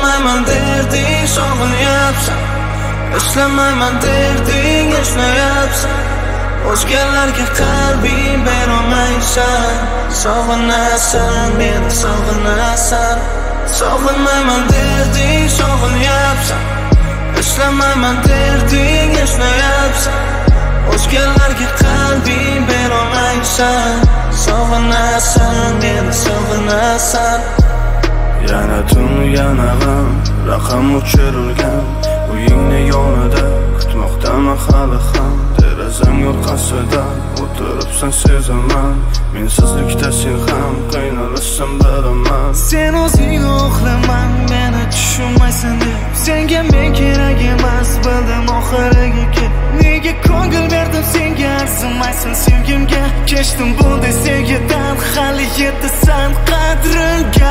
Ishlamayman derding, sog'inyapsan. Ishlamayman derding, ishlayapsan. O'zgalarga qalbing berolmaysan. Sog'inasan, meni sog'inasan. Sog'inmayman derding, sog'inyapsan. Ishlamayman derding, ishlayapsan. O'zgalarga qalbing berolmaysan. Sog'inasan, meni sog'inasan. Yana tun, yana g'am, raqam o'chirilgan. Uyingni yonida kutmoqdaman hali ham. Derazam yo'rqasida o'tiribsan, sezaman. Mensizlikda sen ham qiynalasan, bilaman. Sen o'zing uxlaman, meni tushunmaysan deb. Senga men kerak emas, bildim oxiriga kelib. Nega ko'ngil berdim senga, arzimaysan sevgimga. Kechdim bunday sevgidan, hali yetasan qadriga.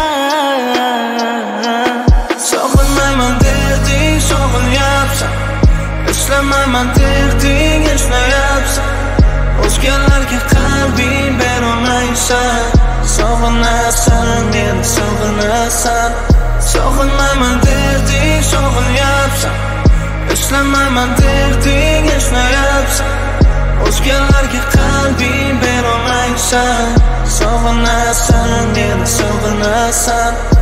Sog'inmayman derding, sog'inyapsan. Ishlamayman derding, ishlayapsan. O'zgalarga qalbing berolmaysan. Sog'inasan, meni sog'inasan. Sog'inmayman derding, sog'inyapsan. Ishlamayman derding, ishlayapsan. O'zgalarga qalbing berolmaysan. Sog'inasan, meni sog'inasan.